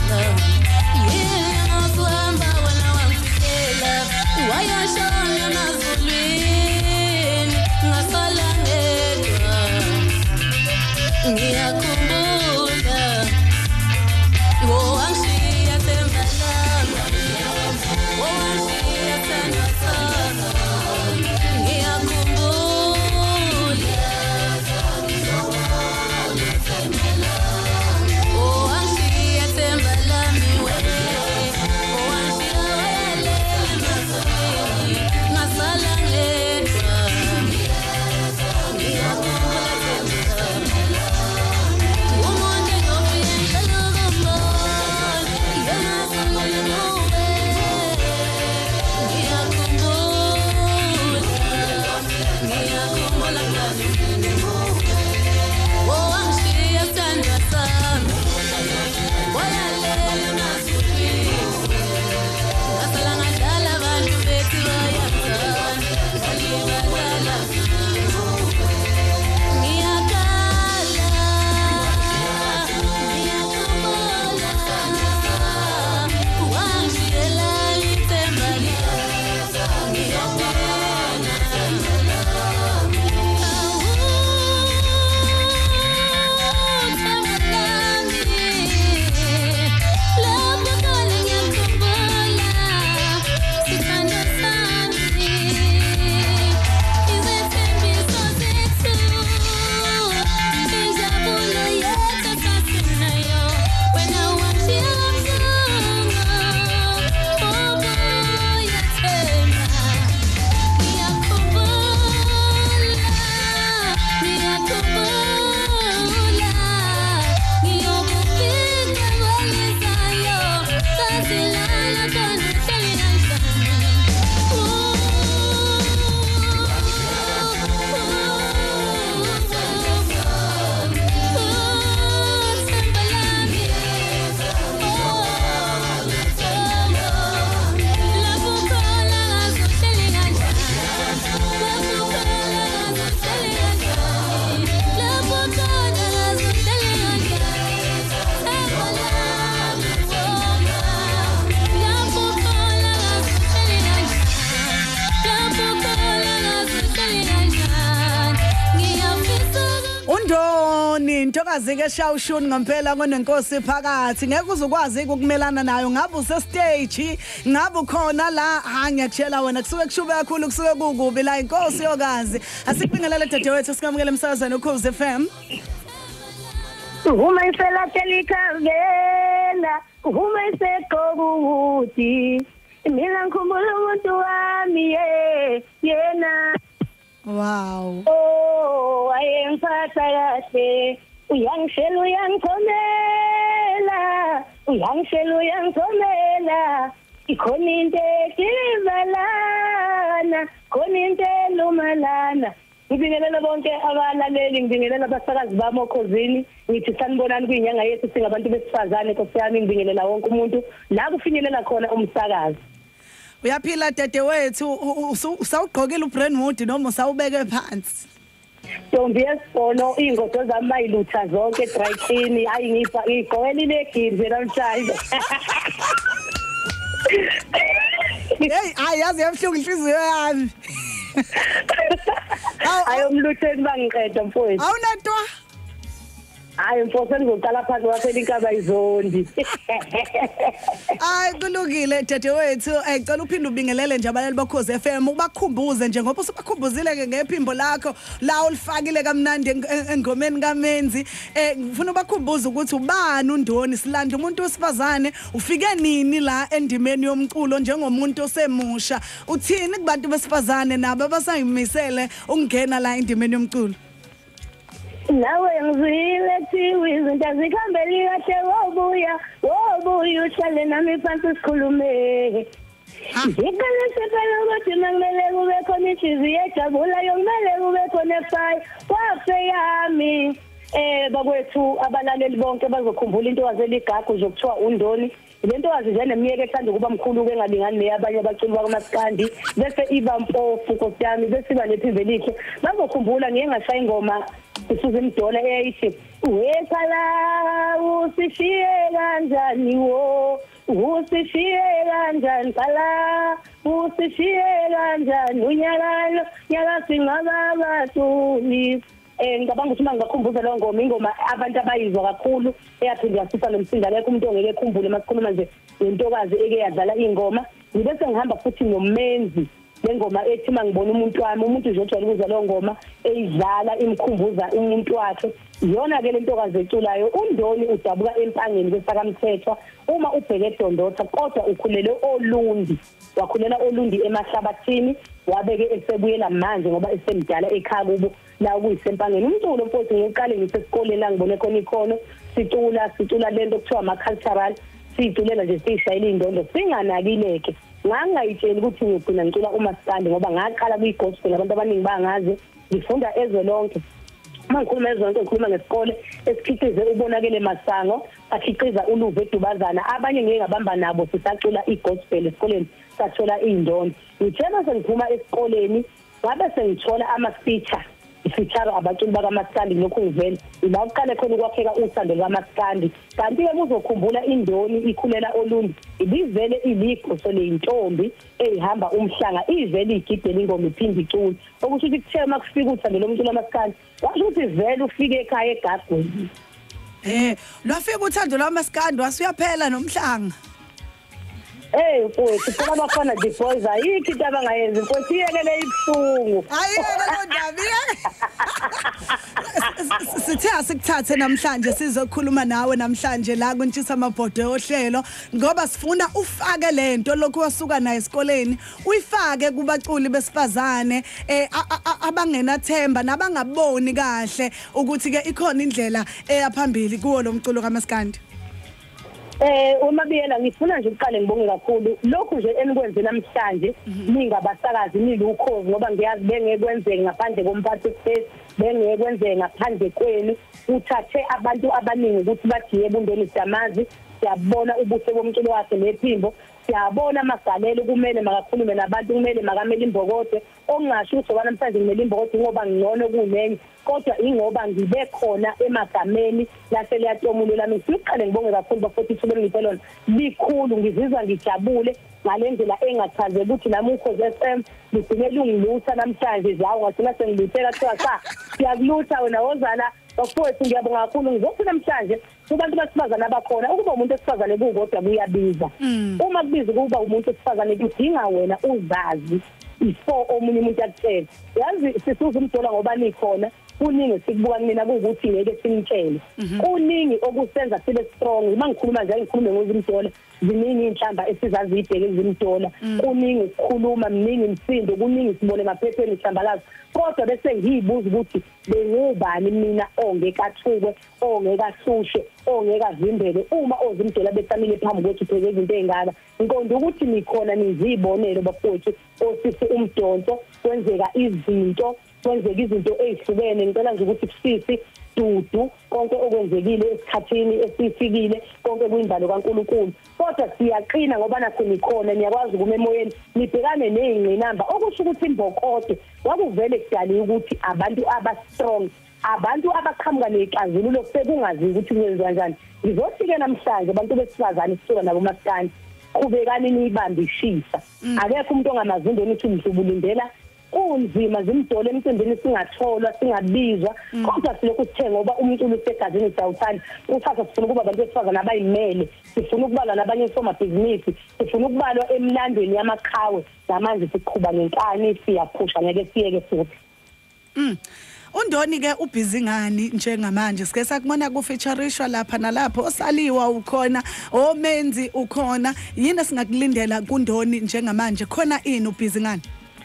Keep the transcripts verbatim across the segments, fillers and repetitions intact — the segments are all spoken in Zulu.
Ntokazi ke shawushuni ngempela konenkosi phakathi ngeke uzukwazi ukumelana nayo ngabe use stage ngabe khona la ha ngiyatshela wena kusuke kushube kakhulu kusuke kukubi la inkosi yokazi asikubingelele dadewethu sikamukele emsakazweni oKhozi F M uma ifela telikavela uma iseqokuthi mina ngikhumbula umuntu wami yena wow oh ayemphatha kahle uyangishela uyangithomela uyangishela uyangithomela ikhona into ekivalana khona into elumalana ngibingelela bonke abalaleli ngibingelela abasakazi bami oKhozini ngithi sanibonani kuyinyanga yethu singabantu besifazane Nkosi yami ngibingelela wonke umuntu la kufinyelela khona umsakazi. Uyaphila dadewethu usawugqokile uBrandwood noma usawubeke phansi Ntombi yesibono ingodo zami bayilutha zonke dry clean ayi ngipha igqokela ilegiri namhlanje. Hey ayazi yamhlungu inhliziyo yami. Ayomlutheni bangiqeda mfowethu. Awunatwa Hayi mfowethu ngizoqala phansi waphela inkaba izondi. Ay kulungile dadewethu ecela uphinde ubingelele nje abalali boKhozi F M ubakhumbuze nje ngoba usubakhumbuzile ke ngephimbo lakho la ulifakile kamnandi engomeni kaMenzi eh ngifuna ubakhumbuze ukuthi ubani uNdoni silanda umuntu wesifazane ufike nini la endimeni yomculo njengomuntu osemusha uthini kubantu besifazane nabo abasayimisele ukungena la endimeni yomculo. Nawe ngizile thiwi izinto zikhambeli kahle wobuya wobuya uhlale nami phansi sikhulume Ngikele sepelo ukuthi mangele kube khona inhliziyo ejabula yomele kube khona efay wafe yami eh bakwethu abalaleli bonke bazokhumbula into wazeligagu nje kuthiwa uNdoni lento wazi nje neminyaka ethanda kuba mkhulu ke ngalingani neyabanye abaculi bakamaskandi bese iba mpofu nkosiyami bese iba nephimbo elihle bazokhumbula ngiye ngashaya ingoma isuze imdola eyayithi wekhala usishiye kanjani wo usishiye kanjani khala usishiye kanjani unyakalo nyakasingaba batuli eh ngicabanga ukuthi mangakhumbuza lo ngoma ingoma abantu abayizwa kakhulu eyaphinde yasisa nomsinda lekho umuntu ongeke ekhumbule masikhuluma nje intokazi eke yadlala ingoma ngibese ngihamba futhi nomenzi lengoma ethi mangibona umuntu wami umuntu nje ojwayele ukuzwa lo ngoma eyidlala imkhumbuza umuntu wakhe iyona ke lentokazi eculayo uNdoni udabuka empangeni kwesakamthethwa uma ubheke edondotha kodwa ukhulele oLundi wakhulela oLundi emahlabathini wabeke esebuyela manje ngoba esemdala ekhaya kubo la kuyisempangeni umculo mfowethu ngiqale ngisesikoleni la ngibone khona ikhono sicula sicula lento kuthiwa ama cultural siculela nje sishayela indondo singanakileke ngangayitsheli ukuthi ngigcina ngicula umaskandi ngoba ngaqala kuyigospel abantu abaningi bangazi ngifunda ezwe lonke mangikhuluma ezwe lonke ngikhuluma ngesikole esikhiqize ubonakele masango akhiqiza uluve edubazana abanye ngeke ngabamba nabo sisacula igospel esikoleni sathola indondo ngitshela sengiphuma esikoleni ngabe sengithola ama feature ifeature abaculi bakamaskandi lokho ngivela ila uqale khona ukwakheka uthando lwamaskandi kanti ke uzokhumbula indoni ikhulela oLundi ibivele iligqo so leintombi ehamba umhlanga ivele igidela ingoma iphindi icula okusho ukuthi kuthe makufika uthando lomuntu lwamaskandi washo ukuthi vele ufike ekhaya egagweni eh lwafika uthando lwamaskandi wasuyaphela nomhlanga Eh mfowethu phela bafana the boys ayikho into abangayenza mfowethu iyekele ibhlungu ayike lo ndaba sithe asikuthathe namhlanje sizokhuluma nawe namhlanje la kuntshisa amabhodo ohlelo ngoba sifuna ufake lento lokho wasuka nayo esikoleni uyifake kubaculi besifazane eh abangenathemba nabangaboni kahle ukuthi ke ikhona indlela eyaphambili kuwo lo mculo kaMaskandi. Eh uma biyela ngifuna nje uqale ngibonge kakhulu lokhu nje enikwenze namhlanje ningabasakazi niluKhozi ngoba ngiyazi bengekwenzeka ngaphandle komphathi space bengekwenzeka ngaphandle kwenu uthathe abantu abaningi ukuthi bathi yebo uNdoni siyamazi siyabona ubuhle bomculo wakhe nephimbo siyabona amagalelo kumele makakhulume nabantu kumele makamele imbokodo ongasho ukuthi namhlanje ngimele imbokodo ngoba ngcono kunenye kodwa ingoba ngibe khona emagameni lase liyatomulela mina siqale ngibonge kakhulu bafowethu ithuba engiphelona likhulu ngizizwa ngijabule ngalendlela engachazela ukuthi nami uKhozi F M ngidinela ungilutha namhlanje zawo ngathina sengiluthela kuthiwa cha siyakulutha wena wozala bafowethu ngiyabonga kakhulu ngizofuna namhlanje kubantu besifazana abakhona ukuba umuntu esifazane kukodwa kuyabiza uma kubiza kuba umuntu esifazane kudinga wena uzazi ifo omunye umuntu akutshela yazi sisuza umdola ngoba nikhona kuningi sikubuka mina ukuthi ngeke simtshele kuningi okusenza sibe strong uma ngikhuluma nje ngikhulume ngozimdola ziningi inhlamba esizazi ibheke zimdola kuningi ukukhuluma miningi imsindo kuningi sibone emaphepheni ihlambalazo kodwa bese ngiyibuza ukuthi bengubani mina ongekathuke ongekahlushe ongekavimbele uma ozimdola bethamile phambi kwethu pheze izinto ezingaka ngiqonda ukuthi nikhona nizibonelo bafowethu osisi umdonso kwenzeka izinto kwenzeka izinto ezihlukene ngicela nje ukuthi kusisi dudu konke okwenzekile esikhathini esifikile konke kuyindalo kaNkulunkulu kodwa siyaqina ngoba nakho nikhona niyakwazi ukuma emoyeni nibhekane nezingqinamba okusho ukuthi imbokodo wakuvele kudali ukuthi abantu aba strong abantu abaqhamuka nezixazululo sekungazi ukuthi kwenziwa kanjani ngizothi ke namhlanje abantu besifazane sisuka nabo maskandi qhubekani niyibambishisa akekho umuntu ongamazindo nithi mhlubulindela kunzima zimdole emcimbini singatholwa singabizwa kodwa silokhu sithe ngoba umculo usegazini sawuthanda uthatha sifuna ukuba abantu besifazana abayimele sifuna ukubalwa nabanye somabhizinisi sifuna ukubalwa emlandweni yamaqhawe namanje siqhuba nenkani siyaphusha ngeke siyeke futhi mm uNdoni ke ubhizi ngani njengamanje sike sakubona ku featurishwa lapha nalapho osaliwa ukhona omenzi ukhona yini singakulindela kuNdoni njengamanje khona ini ubhizi ngani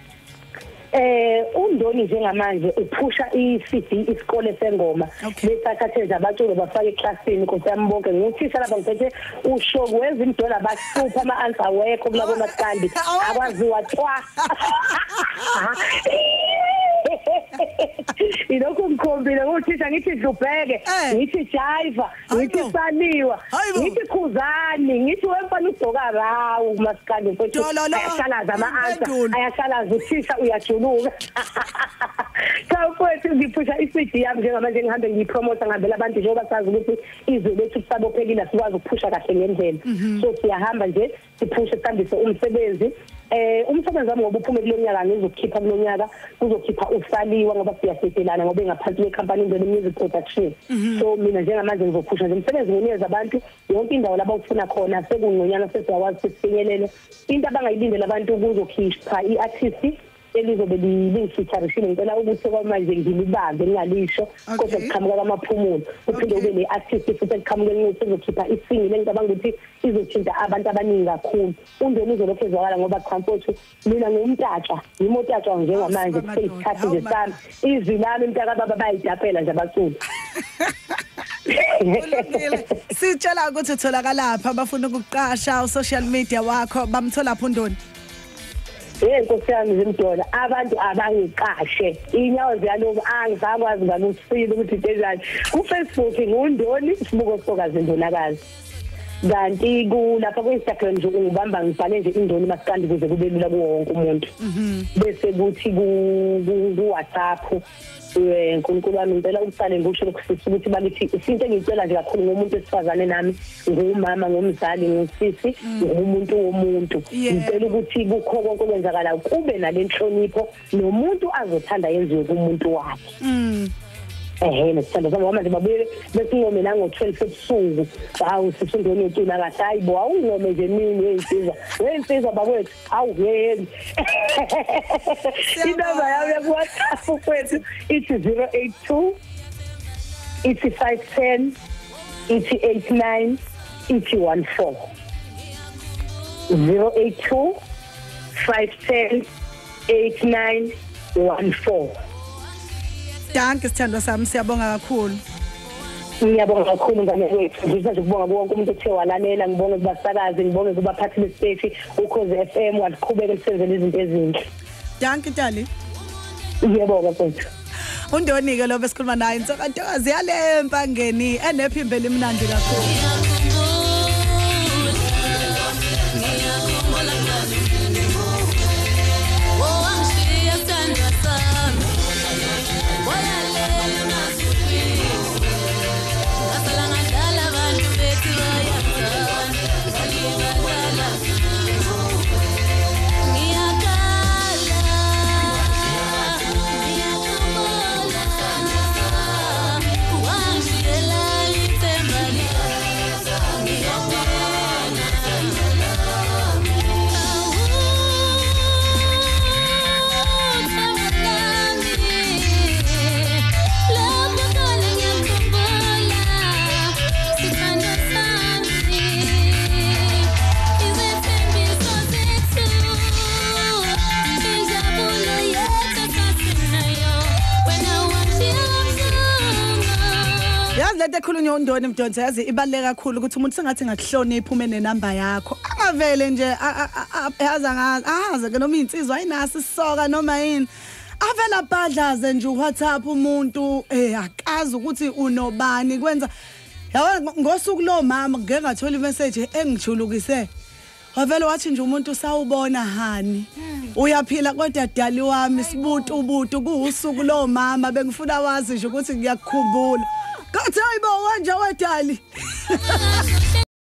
Eh uNdoni njengamanje uphusha i-C D isikole sengoma besakhatheza abaculi bafaka eclassini kusambonke nguthisha lapha ngithethe ushoku wezimdola basupha ama answer wekho kulabo maskandi akwaziwa twa Ilokhu ngikhombile ukuthi ngithi dlubheke, ngithi jive, ngithi saliwa, ngithi khuzani, ngithi wemfana ugcoka rawu masikande mfowethu. Ayashalaza ama-answer, ayashalaza uthisha uyajuluka. Cha mfowethu ngiphusha i-C D yami njengamanje ngihambe ngiyipromote ngihambela abantu njengoba sazi ukuthi izwe lethu sabophekile sikwazi ukuphusha kahle ngendlela. So siyahamba nje siphushe sandise umsebenzi. Eh umsebenzi wami ngoba uphume kulonyaka ngizokhipha kulonyaka kuzokhipha usaliwa ngoba siyasetelana ngoba engaphansi kwecompany iNdoni Music Production. So mina njengamanje ngizophusha nje umsebenzi nginikeza abantu yonke indawo laba ufuna khona sekungonyana sesiyakwazi sifinyelele into abangayilindela abantu kuzokhipha iartist elizobe lingifeaturishile ngicela ukuthi kwamanje ngilibambe ngingalisho kodwa kuqhamuka kwamaphumulo uphinde ube ne-artist futhi eqhamuke ngithi uzokhipha isingle engicabanga ukuthi izothinta abantu abaningi kakhulu uNdoni uzolokhu ezwakala ngoba comfort mina ngumtatsha ngimotatsha njengamanje kuseyisikhathi nje sami izwi lami mntaka baba bayidapela nje abaculi. Sitshela ukuthi utholakala lapha abafuna ukuqasha social media wakho bamthola lapho uNdoni. Hey nkosiyami Zimdola abantu abangiqashe inyawo ziyaloku angizakwazi ngalusile ukuthi njani ku Facebook nguNdoni sibuko soka zindonakazi kanti ku lapha ku Instagram nje ungibamba ngibhale nje iNdoni masikandi kuze kube lula kuwo wonke umuntu bese kuthi ku WhatsApp eh uNkulunkulu wami ngicela uqale ngisho lokusisi ukuthi bakithi isinto engicela nje kakhulu ngomuntu esifazane nami ngumama ngomzali ngusisi ngumuntu womuntu ngicela ukuthi kukho konke okwenzakala kube nalenhlonipho nomuntu azothanda yenziwe kumuntu wakhe. Eh nesithando sami manje babuye besingome la ngo twelve ebusuku hawu sisindoni yetuna kahle hayibo awungome nje mini wensizwa wensizwa bakwethu awu yeni inamba yami ku WhatsApp kwethu ithi zero eight two ithi five one zero ithi eight nine ithi one four zero eight two five one zero eight nine one four. Danke sithando sami siyabonga kakhulu. Ngiyabonga kakhulu ngane wethu ngizwe nje ukubonga wonke umuntu othe walalela ngibonge kubasakazi ngibonge kubaphathi besiteshi uKhozi F M waqhubeka lisenzele izinto ezinhle. Danke Tali. Ngiyabonga mfowethu. uNdoni ke lo besikhuluma naye insokatokazi yalempa ngeni enephimbo elimnandi kakhulu. Lede khulunywa uNdoni Mdonsi yazi ibaleka kakhulu ukuthi umuntu sengathi ngakuhlonipha ume nenamba yakho angavele nje yaza ngazi ahaze ke noma insizwa ayinasi isoka noma yini avela badlaze nje uWhatsApp umuntu eh akazi ukuthi unobani kwenza yabo ngosuku lo mama ngeke ngathola imessage engijulukise wavela wathi nje umuntu sawubona hani uyaphila kodwa dali wami sibutu ubutu kuusuku lo mama bengifuna wazi nje ukuthi ngiyakukhumbula Kathi hayibo wanje wedali